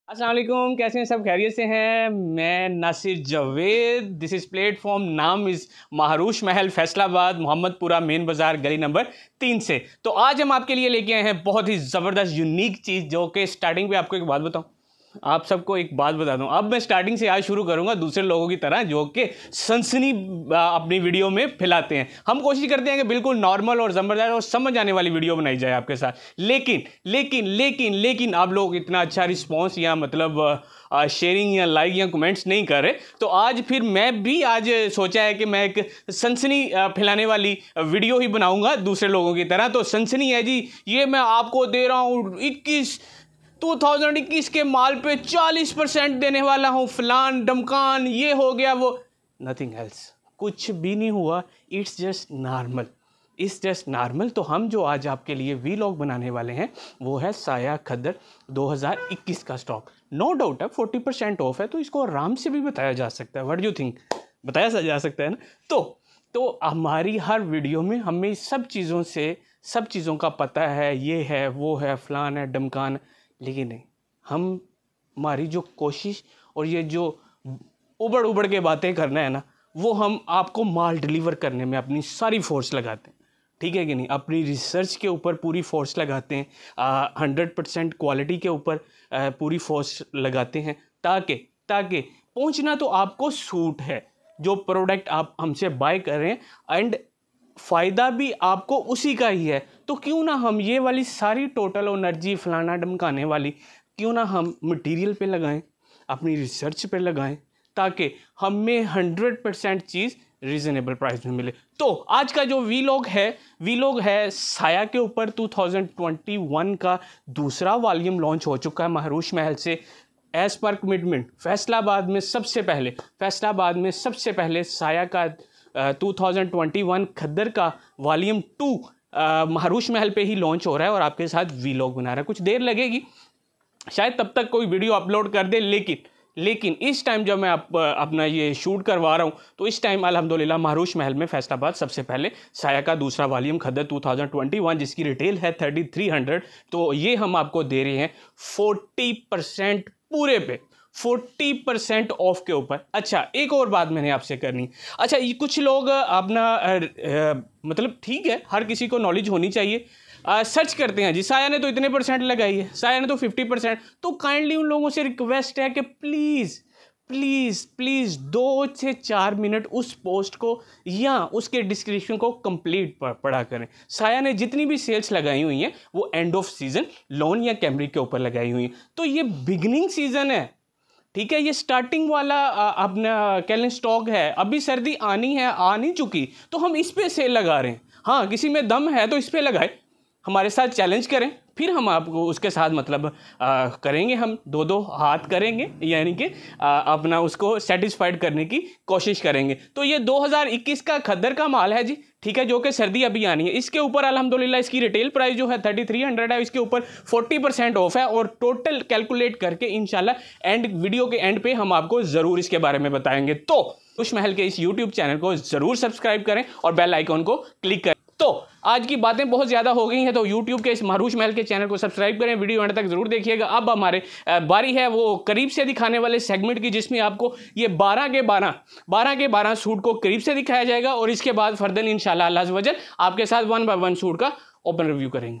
अस्सलाम वालेकुम, कैसे हैं सब? खैरियत से हैं? मैं Nasir Javed. This is platform, नाम इज़ महारूश महल, फैसलाबाद, मोहम्मदपुरा, मेन बाज़ार, गली नंबर 3 से। तो आज हम आपके लिए लेके आए हैं बहुत ही ज़बरदस्त यूनिक चीज़, जो कि स्टार्टिंग पे आपको एक बात बताऊं, आप सबको एक बात बता दूं। अब मैं स्टार्टिंग से आज शुरू करूंगा दूसरे लोगों की तरह, जो कि सनसनी अपनी वीडियो में फैलाते हैं। हम कोशिश करते हैं कि बिल्कुल नॉर्मल और ज़बरदस्त और समझ आने वाली वीडियो बनाई जाए आपके साथ। लेकिन लेकिन लेकिन लेकिन आप लोग इतना अच्छा रिस्पॉन्स या मतलब शेयरिंग या लाइक या कमेंट्स नहीं कर रहे, तो आज फिर मैं भी आज सोचा है कि मैं एक सनसनी फैलाने वाली वीडियो ही बनाऊंगा दूसरे लोगों की तरह। तो सनसनी है जी, ये मैं आपको दे रहा हूँ 2021 के माल पे 40% देने वाला हूँ, फलान डमकान, ये हो गया वो। नथिंग एल्स, कुछ भी नहीं हुआ। It's just normal, it's just normal. तो हम जो आज आपके लिए वीलॉग बनाने वाले हैं वो है साया खद्दर 2021 का स्टॉक। नो डाउट है 40% ऑफ है, तो इसको आराम से भी बताया जा सकता है। What do you think? बताया जा सकता है ना? तो हमारी हर वीडियो में हमें सब चीज़ों का पता है, ये है वो है फलान है डमकान, लेकिन नहीं, हम हमारी जो कोशिश और ये जो उबड़ उबड़ के बातें करना है ना, वो हम आपको माल डिलीवर करने में अपनी सारी फोर्स लगाते हैं। ठीक है कि नहीं? अपनी रिसर्च के ऊपर पूरी फोर्स लगाते हैं, 100% क्वालिटी के ऊपर पूरी फोर्स लगाते हैं, ताकि ताकि पहुंचना तो आपको सूट है, जो प्रोडक्ट आप हमसे बाय कर रहे हैं, एंड फ़ायदा भी आपको उसी का ही है। तो क्यों ना हम ये वाली सारी टोटल एनर्जी फलाना डमकाने वाली, क्यों ना हम मटेरियल पे लगाएं, अपनी रिसर्च पे लगाएं, ताकि हमें 100% चीज़ रीज़नेबल प्राइस में मिले। तो आज का जो वीलॉग है साया के ऊपर। 2021 का दूसरा वॉल्यूम लॉन्च हो चुका है महारूश महल से। एज़ पर कमिटमेंट फैसलाबाद में सबसे पहले साया का 2021 खद्दर का वॉल्यूम 2 महारूश महल पे ही लॉन्च हो रहा है, और आपके साथ वीलॉग बना रहा है। कुछ देर लगेगी, शायद तब तक कोई वीडियो अपलोड कर दे, लेकिन इस टाइम जब मैं अपना ये शूट करवा रहा हूँ, तो इस टाइम अल्हम्दुलिल्लाह महारूश महल में फैसलाबाद सबसे पहले साया का दूसरा वॉल्यूम खद्दर 2021, जिसकी रिटेल है 3300, तो ये हम आपको दे रहे हैं 40% पूरे पे, 40% ऑफ के ऊपर। अच्छा, एक और बात मैंने आपसे करनी। अच्छा, ये कुछ लोग अपना मतलब ठीक है, हर किसी को नॉलेज होनी चाहिए, सर्च करते हैं जी, साया ने तो इतने परसेंट लगाई है, साया ने तो 50%। तो काइंडली उन लोगों से रिक्वेस्ट है कि प्लीज़ प्लीज़ प्लीज़ 2 से 4 मिनट उस पोस्ट को या उसके डिस्क्रिप्शन को कंप्लीट पढ़ा करें। साया ने जितनी भी सेल्स लगाई हुई हैं वो एंड ऑफ सीज़न लोन या कैमरिक के ऊपर लगाई हुई हैं। तो ये बिगनिंग सीज़न है, ठीक है, ये स्टार्टिंग वाला अपना कैलन स्टॉक है। अभी सर्दी आनी है, आ नहीं चुकी, तो हम इस पे सेल लगा रहे हैं। हाँ, किसी में दम है तो इस पे लगाए, हमारे साथ चैलेंज करें, फिर हम आपको उसके साथ मतलब करेंगे, हम दो दो हाथ करेंगे, यानी कि अपना उसको सेटिस्फाइड करने की कोशिश करेंगे। तो ये 2021 का खद्दर का माल है जी, ठीक है, जो कि सर्दी अभी आनी है। इसके ऊपर अल्हम्दुलिल्लाह इसकी रिटेल प्राइस जो है 3300 है, इसके ऊपर 40% ऑफ है, और टोटल कैलकुलेट करके इंशाल्लाह वीडियो के एंड पे हम आपको ज़रूर इसके बारे में बताएंगे। तो उस महल के इस यूट्यूब चैनल को ज़रूर सब्सक्राइब करें और बेल आइकॉन को क्लिक करें। तो आज की बातें बहुत ज़्यादा हो गई हैं, तो YouTube के इस महारूश महल के चैनल को सब्सक्राइब करें, वीडियो एंड तक ज़रूर देखिएगा। अब हमारे बारी है वो करीब से दिखाने वाले सेगमेंट की, जिसमें आपको ये 12 के 12 सूट को करीब से दिखाया जाएगा, और इसके बाद फर्दर इंशाल्लाह अल्लाह वजल आपके साथ 1 बाय 1 सूट का ओपन रिव्यू करेंगे।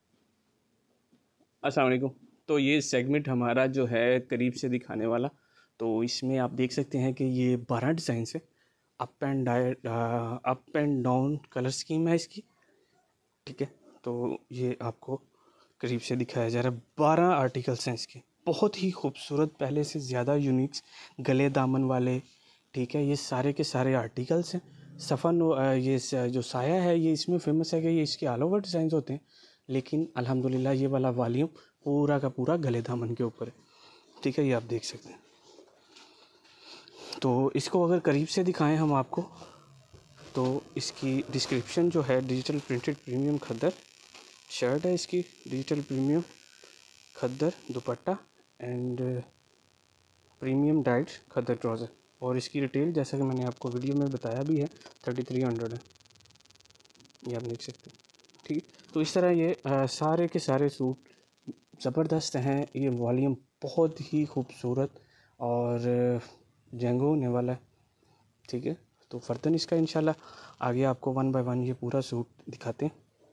अस्सलाम वालेकुम। तो ये सेगमेंट हमारा जो है करीब से दिखाने वाला, तो इसमें आप देख सकते हैं कि ये 12 डिज़ाइन है, up and down colour scheme है इसकी, ठीक है। तो ये आपको करीब से दिखाया जा रहा है, 12 आर्टिकल्स हैं इसके, बहुत ही खूबसूरत, पहले से ज़्यादा यूनिक गले दामन वाले, ठीक है। ये सारे के सारे आर्टिकल्स हैं। ये जो साया है ये इसमें फेमस है कि ये इसके ऑल ओवर डिज़ाइन होते हैं, लेकिन अल्हम्दुलिल्लाह ये वाला वॉल्यूम पूरा का पूरा गले दामन के ऊपर है, ठीक है, ये आप देख सकते हैं। तो इसको अगर करीब से दिखाएं हम आपको, तो इसकी डिस्क्रिप्शन जो है, digital printed premium khaddar shirt है इसकी, digital premium khaddar dupatta, and premium dyed khaddar trouser, और इसकी रिटेल जैसा कि मैंने आपको वीडियो में बताया भी है 3300 है, ये आप देख सकते हैं, ठीक है। तो इस तरह ये सारे के सारे सूट ज़बरदस्त हैं। ये वॉल्यूम बहुत ही खूबसूरत और जेंगो होने वाला है। ठीक है, तो फर्दन इसका इंशाल्लाह आगे आपको 1 बाय 1 ये पूरा सूट दिखाते हैं।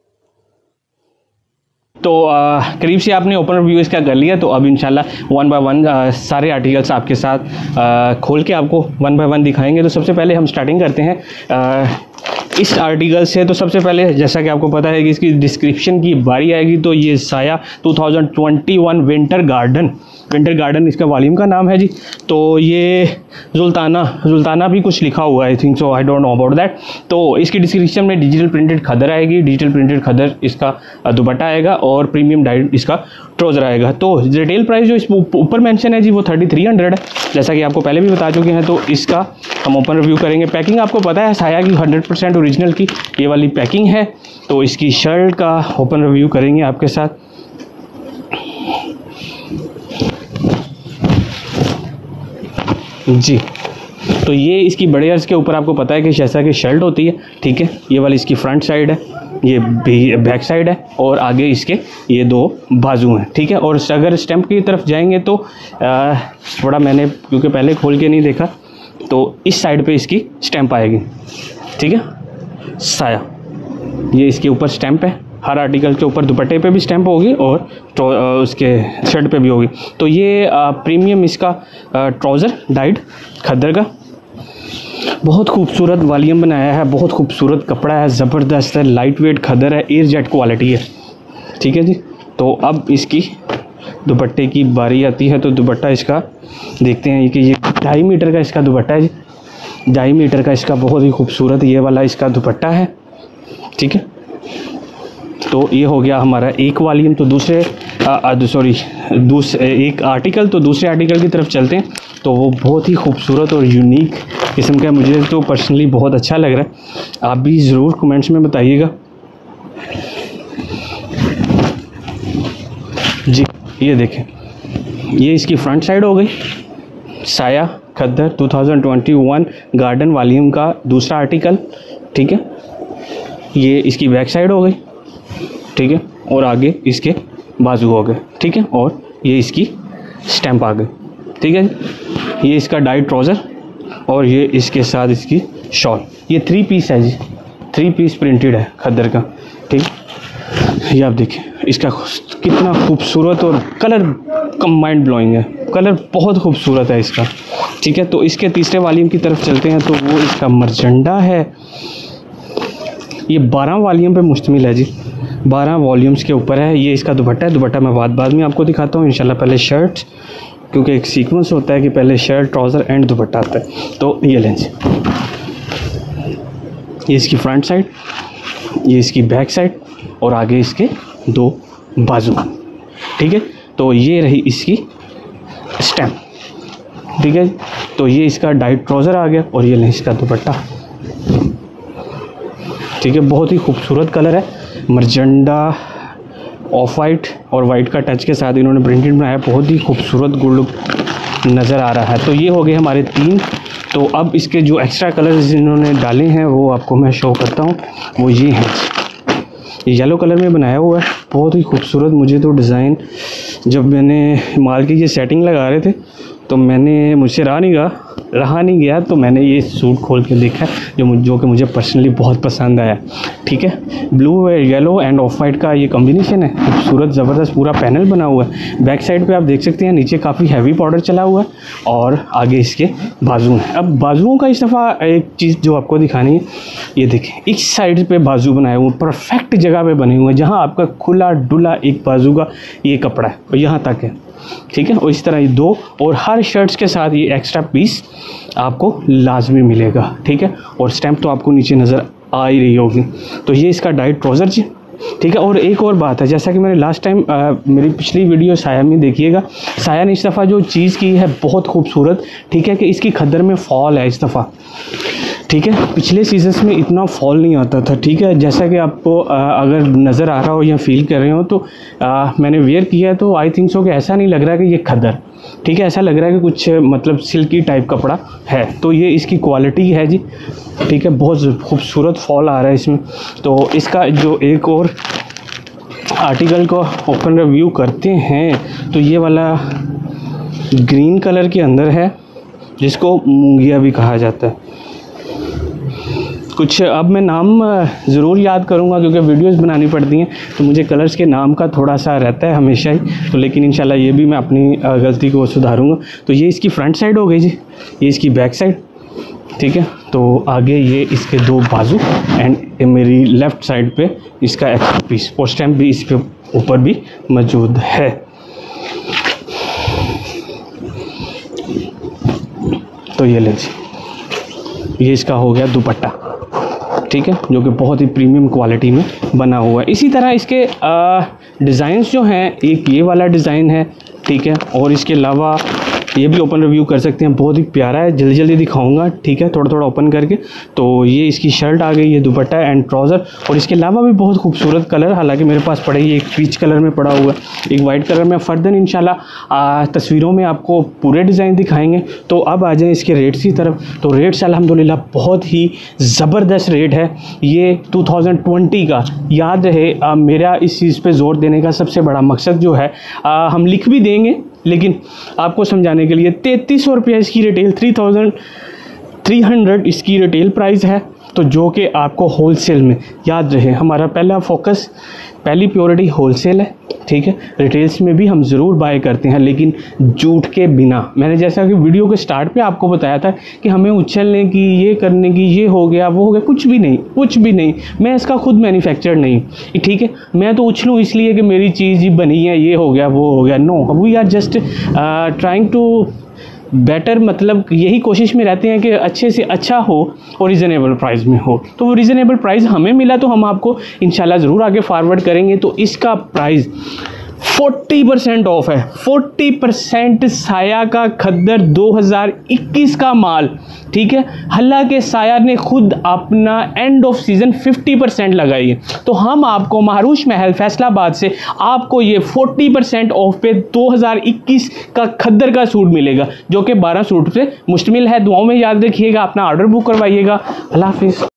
तो करीब से आपने ओपन रिव्यू इसका कर लिया, तो अब इंशाल्लाह 1 बाय 1 सारे आर्टिकल्स आपके साथ खोल के आपको 1 बाय 1 दिखाएंगे। तो सबसे पहले हम स्टार्टिंग करते हैं इस आर्टिकल से। तो सबसे पहले जैसा कि आपको पता है कि इसकी डिस्क्रिप्शन की बारी आएगी, तो ये साया 2021 विंटर गार्डन इसका वॉल्यूम का नाम है जी। तो ये जुल्ताना भी कुछ लिखा हुआ है, I think so, I don't know about that. तो इसकी डिस्क्रिप्शन में डिजिटल प्रिंटेड खदर आएगी, डिजिटल प्रिंटेड खदर इसका दुपट्टा आएगा और प्रीमियम डाइड इसका ट्राउज़र आएगा। तो रिटेल प्राइस जो इस ऊपर मेंशन है जी वो 3300 है, जैसा कि आपको पहले भी बता चुके हैं। तो इसका हम ओपन रिव्यू करेंगे। पैकिंग आपको पता है साया की 100% ओरिजिनल की ये वाली पैकिंग है। तो इसकी शर्ट का ओपन रिव्यू करेंगे आपके साथ। जी, तो ये इसकी बड़े अर्ज के ऊपर आपको पता है कि जैसा कि शर्ट होती है, ठीक है, ये वाली इसकी फ्रंट साइड है, ये बैक साइड है और आगे इसके ये 2 बाजू हैं। ठीक है, और अगर स्टैम्प की तरफ जाएंगे तो थोड़ा मैंने क्योंकि पहले खोल के नहीं देखा, तो इस साइड पे इसकी स्टैम्प आएगी। ठीक है, साया ये इसके ऊपर स्टैम्प है, हर आर्टिकल के ऊपर दुपट्टे पे भी स्टैम्प होगी और उसके शर्ट पे भी होगी। तो ये प्रीमियम इसका ट्राउज़र डाइड खद्दर का बहुत खूबसूरत वॉल्यूम बनाया है, बहुत खूबसूरत कपड़ा है, ज़बरदस्त है, लाइट वेट खद्दर है, एयर जेट क्वालिटी है। ठीक है जी, तो अब इसकी दुपट्टे की बारी आती है। तो दुपट्टा इसका देखते हैं कि ये 2.5 मीटर का इसका दुपट्टा है जी, 2.5 मीटर का इसका बहुत ही खूबसूरत ये वाला इसका दुपट्टा है। ठीक है, तो ये हो गया हमारा एक वॉल्यूम। तो दूसरे एक आर्टिकल, तो दूसरे आर्टिकल की तरफ चलते हैं। तो वो बहुत ही खूबसूरत और यूनिक किस्म का, मुझे तो पर्सनली बहुत अच्छा लग रहा है। आप भी ज़रूर कमेंट्स में बताइएगा। जी, ये देखें, ये इसकी फ्रंट साइड हो गई, साया खद्दर 2021 गार्डन वॉल्यूम का दूसरा आर्टिकल। ठीक है, ये इसकी बैक साइड हो गई। ठीक है, और आगे इसके बाजू हो गए। ठीक है, और ये इसकी स्टैम्प आ गई। ठीक है, ये इसका डाइड ट्राउज़र और ये इसके साथ इसकी शॉल। ये 3 पीस है जी, 3 पीस प्रिंटेड है खद्दर का। ठीक, ये आप देखें इसका कितना खूबसूरत और कलर माइंड ब्लोइंग है, कलर बहुत खूबसूरत है इसका। ठीक है, तो इसके तीसरे वॉल्यूम की तरफ चलते हैं। तो वो इसका मरजंडा है, ये 12 वॉल्यूम पे मुश्तमिल है जी, 12 वॉल्यूम्स के ऊपर है। ये इसका दुपट्टा है, दुपट्टा मैं बाद में आपको दिखाता हूँ इंशाल्लाह। पहले शर्ट, क्योंकि एक सीक्वेंस होता है कि पहले शर्ट, ट्राउज़र एंड दुपट्टा आता है। तो ये लेंस, ये इसकी फ्रंट साइड, ये इसकी बैक साइड और आगे इसके 2 बाजू। ठीक है, तो ये रही इसकी स्टैम्प। ठीक है, तो ये इसका डाइड ट्राउज़र आ गया और ये लेंस इसका दुपट्टा। ठीक है, बहुत ही खूबसूरत कलर है, मरजंडा ऑफ वाइट और वाइट का टच के साथ इन्होंने प्रिंटेड बनाया, बहुत ही खूबसूरत गुड लुक नज़र आ रहा है। तो ये हो गए हमारे 3। तो अब इसके जो एक्स्ट्रा कलर्स इन्होंने डाले हैं वो आपको मैं शो करता हूँ। वो ये हैं, येलो कलर में बनाया हुआ है, बहुत ही खूबसूरत। मुझे तो डिज़ाइन, जब मैंने माल की ये सेटिंग लगा रहे थे तो मुझसे रहा नहीं गया, तो मैंने ये सूट खोल के देखा जो कि मुझे पर्सनली बहुत पसंद आया। ठीक है, blue yellow and off white का ये कॉम्बिनेशन है, खूबसूरत ज़बरदस्त पूरा पैनल बना हुआ है। बैक साइड पे आप देख सकते हैं नीचे काफ़ी हैवी पाउडर चला हुआ है और आगे इसके बाजू हैं। अब बाजुओं का इस दफ़ा एक चीज़ जो आपको दिखानी है, ये देखें, इस साइड पे बाजू बनाए हुए परफेक्ट जगह पे बने हुए हैं, जहाँ आपका खुला डुला एक बाजू का ये कपड़ा है और यहाँ तक है। ठीक है, और इस तरह ये 2 और हर शर्ट्स के साथ ये एक्स्ट्रा पीस आपको लाजमी मिलेगा। ठीक है, और स्टैम्प तो आपको नीचे नज़र आ ही रही होगी। तो ये इसका डाइड ट्राउज़र जी। ठीक है, और एक और बात है, जैसा कि मैंने लास्ट टाइम मेरी पिछली वीडियो साया में देखिएगा, साया ने इस दफ़ा जो चीज़ की है बहुत खूबसूरत। ठीक है, कि इसकी खद्दर में फॉल है इस दफ़ा। ठीक है, पिछले सीजन्स में इतना फॉल नहीं आता था। ठीक है, जैसा कि आपको अगर नज़र आ रहा हो या फील कर रहे हो, तो मैंने वेयर किया है, तो आई थिंक सो कि ऐसा नहीं लग रहा है कि ये खद्दर, ठीक है, ऐसा लग रहा है कि कुछ मतलब सिल्की टाइप कपड़ा है। तो ये इसकी क्वालिटी है जी। ठीक है, बहुत खूबसूरत फॉल आ रहा है इसमें। तो इसका जो एक और आर्टिकल को ओपन रिव्यू करते हैं, तो ये वाला ग्रीन कलर के अंदर है, जिसको मूंगिया भी कहा जाता है। कुछ अब मैं नाम ज़रूर याद करूँगा क्योंकि वीडियोस बनानी पड़ती हैं, तो मुझे कलर्स के नाम का थोड़ा सा रहता है हमेशा ही, तो लेकिन इंशाल्लाह ये भी मैं अपनी गलती को सुधारूँगा। तो ये इसकी फ्रंट साइड हो गई जी, ये इसकी बैक साइड, ठीक है। तो आगे ये इसके 2 बाजू एंड मेरी लेफ़्ट साइड पे इसका एक्स्ट्रा पीस पोस्ट स्टैम्प भी इस पे ऊपर भी मौजूद है। तो ये ले जी, ये इसका हो गया दुपट्टा, ठीक है, जो कि बहुत ही प्रीमियम क्वालिटी में बना हुआ है। इसी तरह इसके डिज़ाइंस जो हैं, एक ये वाला डिज़ाइन है, ठीक है, और इसके अलावा ये भी ओपन रिव्यू कर सकते हैं, बहुत ही प्यारा है, जल्दी जल्दी दिखाऊंगा, ठीक है, थोड़ा थोड़ा ओपन करके। तो ये इसकी शर्ट आ गई, ये दुपट्टा एंड ट्राउज़र, और इसके अलावा भी बहुत खूबसूरत कलर, हालांकि मेरे पास पड़े ये एक पीच कलर में पड़ा हुआ है, एक वाइट कलर में। फ़र्दर इंशाल्लाह तस्वीरों में आपको पूरे डिज़ाइन दिखाएंगे। तो अब आ जाएँ इसके रेट्स की तरफ। तो रेट्स अल्हम्दुलिल्लाह बहुत ही ज़बरदस्त रेट है। ये 2020 का, याद रहे मेरा इस चीज़ पर ज़ोर देने का सबसे बड़ा मकसद जो है, हम लिख भी देंगे लेकिन आपको समझाने के लिए 3300 रुपये इसकी रिटेल, 3300 इसकी रिटेल प्राइस है। तो जो कि आपको होलसेल में, याद रहे हमारा पहला फोकस, पहली प्योरिटी होलसेल है, ठीक है। रिटेल्स में भी हम ज़रूर बाय करते हैं लेकिन झूठ के बिना। मैंने जैसा कि वीडियो के स्टार्ट पे आपको बताया था कि हमें उछलने की, ये करने की, ये हो गया वो हो गया, कुछ भी नहीं, कुछ भी नहीं। मैं इसका खुद मैन्युफैक्चर नहीं, ठीक है। मैं तो उछलूँ इसलिए कि मेरी चीज़ ही बनी है, ये हो गया वो हो गया। No, we are just trying to better, मतलब यही कोशिश में रहते हैं कि अच्छे से अच्छा हो और रीज़नेबल प्राइस में हो। तो वो रीज़नेबल प्राइस हमें मिला तो हम आपको इंशाल्लाह ज़रूर आगे फॉरवर्ड करेंगे। तो इसका प्राइस 40% ऑफ है, 40% साया का खद्दर 2021 का माल, ठीक है। हालांकि साया ने खुद अपना एंड ऑफ सीज़न 50% लगाई है। तो हम आपको महारूश महल फैसलाबाद से आपको ये 40% ऑफ पे 2021 का खद्दर का सूट मिलेगा, जो कि 12 सूट से मुश्तमिल है। दुआओं में याद रखिएगा, अपना ऑर्डर बुक करवाइएगा। अल्लाह हाफिज़।